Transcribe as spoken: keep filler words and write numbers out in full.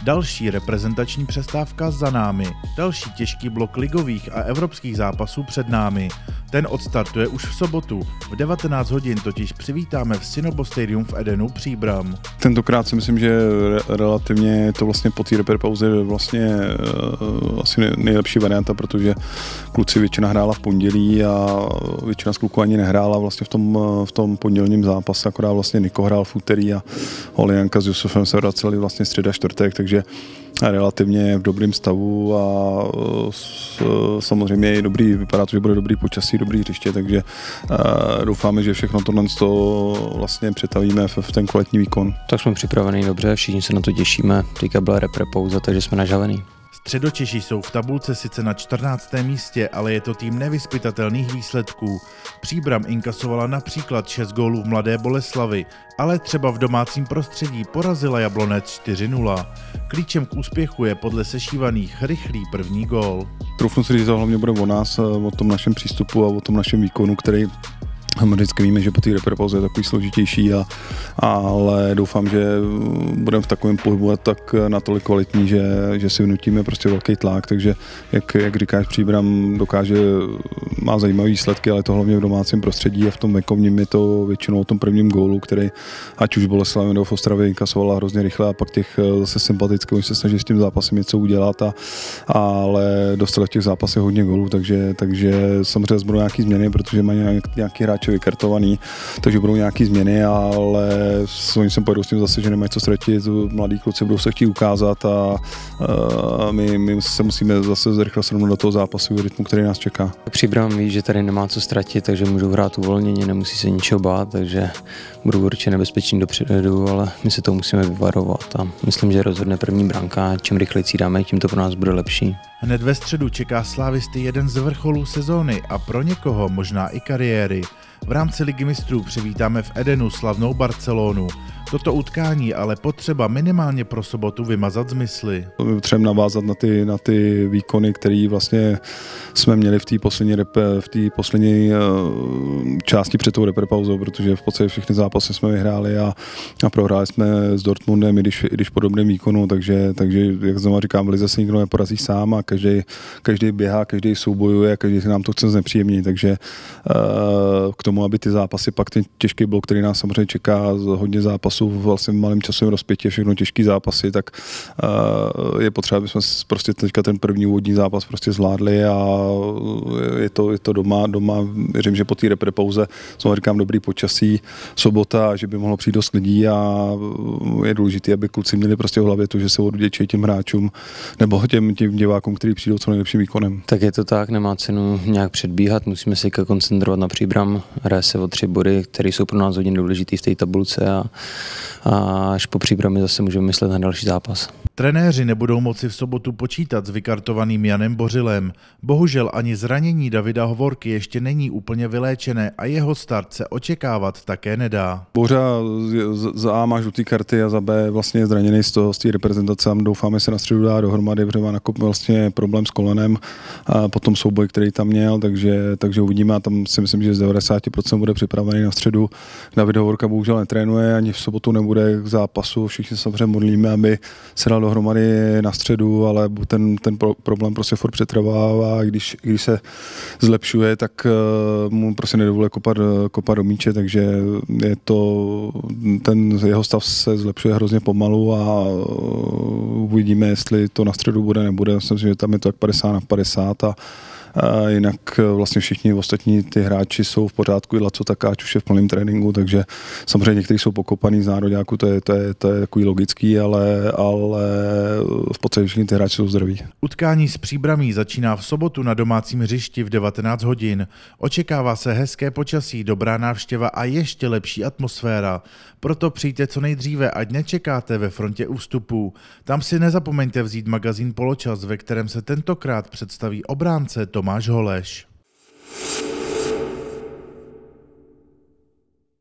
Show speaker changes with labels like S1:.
S1: Další reprezentační přestávka za námi, další těžký blok ligových a evropských zápasů před námi. Ten odstartuje už v sobotu. V devatenáct hodin totiž přivítáme v Synobo Stadium v Edenu Příbram.
S2: Tentokrát si myslím, že relativně to vlastně po té reprepauze vlastně uh, asi nejlepší varianta, protože kluci většina hrála v pondělí a většina z kluků ani nehrála vlastně v tom, v tom pondělním zápase, akorát vlastně Niko hrál v úterý a Olijanka s Jusufem se vraceli vlastně středa čtvrtek, takže relativně v dobrém stavu a samozřejmě je dobrý, vypadá to, že bude dobrý počasí, dobrý hřiště, takže doufáme, že všechno tohle to vlastně přetavíme v, v ten kvalitní výkon.
S3: Tak jsme připravení dobře, všichni se na to těšíme, teďka byla reprepauza, takže jsme nažavený.
S1: Středočeši jsou v tabulce sice na čtrnáctém místě, ale je to tým nevyzpytatelných výsledků. Příbram inkasovala například šest gólů v Mladé Boleslavi, ale třeba v domácím prostředí porazila Jablonec čtyři nula. Klíčem k úspěchu je podle sešívaných rychlý první gól.
S2: Troufnu si říct, to hlavně bude o nás, o tom našem přístupu a o tom našem výkonu, který vždycky víme, že po té reprepauze je takový složitější, a, ale doufám, že budeme v takovém pohybu tak natolik kvalitní, že, že si vnutíme prostě velký tlak, takže jak, jak říkáš, Příbram dokáže, má zajímavé výsledky, ale to hlavně v domácím prostředí a v tom venkovním je to většinou o tom prvním gólu, který ať už Boleslav nebo v Ostravě inkasovala hrozně rychle a pak těch zase sympatických, oni se snaží s tím zápasem něco udělat, a, ale dostali v těch zápasech hodně gólů, takže, takže samozřejmě budou nějaké změny, protože mají nějaký hráč vykartovaný, takže budou nějaké změny, ale oni se pojedou s tím zase, že nemají co ztratit, mladí kluci budou se chtít ukázat a, a my, my se musíme zase rychle srovnat do toho zápasu, rytmu, který nás čeká.
S3: Příbram ví, že tady nemá co ztratit, takže můžou hrát uvolněně, nemusí se ničeho bát, takže budou určitě nebezpeční dopředu, ale my se to musíme vyvarovat a myslím, že rozhodne první branka, čím rychleji dáme, tím to pro nás bude lepší.
S1: Hned ve středu čeká Slávisty jeden z vrcholů sezóny a pro někoho možná i kariéry. V rámci Ligy mistrů přivítáme v Edenu slavnou Barcelonu. Toto utkání ale potřeba minimálně pro sobotu vymazat z mysli.
S2: Třeba navázat na ty, na ty výkony, které vlastně jsme měli v té poslední, v té poslední části před tou reprepauzou, protože v podstatě všechny zápasy jsme vyhráli a, a prohráli jsme s Dortmundem, i když, i když podobném výkonu, takže, takže jak znovu říkám, v lize se nikdo neporazí sám a každý, každý běhá, každý soubojuje a každý nám to chce znepříjemnit, takže k tomu, aby ty zápasy, pak ten těžký blok, který nás samozřejmě čeká, hodně zápasů vlastně v malém časovém rozpětí, všechno těžký zápasy, tak uh, je potřeba, aby jsme prostě teďka ten první úvodní zápas prostě zvládli a je to, je to doma, doma, věřím, že po té reprepauze, znovu říkám, dobrý počasí, sobota, že by mohlo přijít dost lidí a je důležité, aby kluci měli prostě v hlavě to, že se odvděčí těm hráčům nebo těm, těm divákům, kteří přijdou co nejlepším výkonem.
S3: Tak je to tak, nemá cenu nějak předbíhat, musíme se koncentrovat na Příbram, hraje se o tři body, které jsou pro nás hodně důležitý v té tabulce a, a až po Příbrami zase můžeme myslet na další zápas.
S1: Trenéři nebudou moci v sobotu počítat s vykartovaným Janem Bořilem. Bohužel ani zranění Davida Hovorky ještě není úplně vyléčené a jeho start se očekávat také nedá.
S2: Bořa za A má žlutý karty a za B vlastně zraněný z toho, z té reprezentace a doufáme se na středu dá dohromady, protože má nakop vlastně problém s kolenem a potom souboj, který tam měl, takže, takže uvidíme a tam si myslím, že z devadesát procent bude připravený na středu. David Hovorka bohužel netrénuje, ani v sobotu nebude k zápasu, všichni se samozřejmě modlíme, aby se dal dohromady na středu, ale ten, ten problém prostě furt přetrvává a když, když se zlepšuje, tak mu prostě nedovoluje kopat, kopat do míče, takže je to, ten jeho stav se zlepšuje hrozně pomalu a uvidíme, jestli to na středu bude, nebude. Myslím si, že tam je to tak padesát na padesát a A jinak vlastně všichni ostatní ty hráči jsou v pořádku, i Laco Takáč už je v plném tréninku, takže samozřejmě někteří jsou pokopaný z nároďáku, to je, to je, to je takový logický, ale, ale v podstatě všichni ty hráči jsou zdraví.
S1: Utkání s Příbramí začíná v sobotu na domácím hřišti v devatenáct hodin. Očekává se hezké počasí, dobrá návštěva a ještě lepší atmosféra. Proto přijďte co nejdříve, ať nečekáte ve frontě ústupů. Tam si nezapomeňte vzít magazín Poločas, ve kterém se tentokrát představí obránce Tomáš Holeš.